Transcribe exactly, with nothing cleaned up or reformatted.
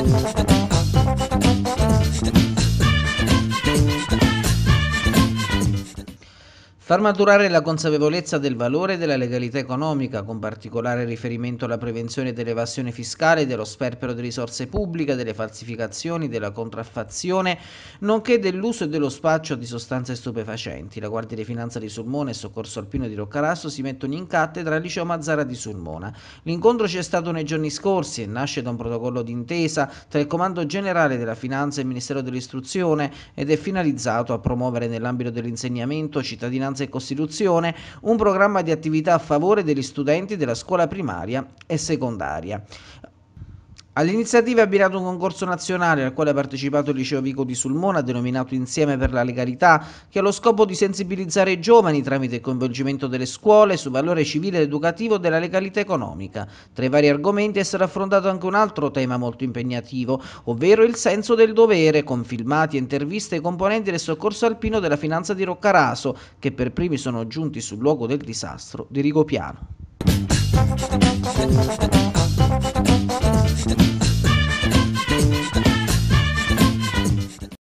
Far maturare la consapevolezza del valore della legalità economica, con particolare riferimento alla prevenzione dell'evasione fiscale, dello sperpero di risorse pubbliche, delle falsificazioni, della contraffazione, nonché dell'uso e dello spaccio di sostanze stupefacenti. La Guardia di Finanza di Sulmona e Soccorso Alpino di Roccaraso si mettono in cattedra al Liceo Mazzara di Sulmona. L'incontro c'è stato nei giorni scorsi e nasce da un protocollo d'intesa tra il Comando Generale della Finanza e il Ministero dell'Istruzione ed è finalizzato a promuovere nell'ambito dell'insegnamento, cittadinanza e Costituzione un programma di attività a favore degli studenti della scuola primaria e secondaria. All'iniziativa è abbinato un concorso nazionale al quale ha partecipato il Liceo Vico di Sulmona, denominato Insieme per la Legalità, che ha lo scopo di sensibilizzare i giovani tramite il coinvolgimento delle scuole sul valore civile ed educativo della legalità economica. Tra i vari argomenti è stato affrontato anche un altro tema molto impegnativo, ovvero il senso del dovere, con filmati e interviste ai componenti del Soccorso Alpino della Finanza di Roccaraso, che per primi sono giunti sul luogo del disastro di Rigopiano.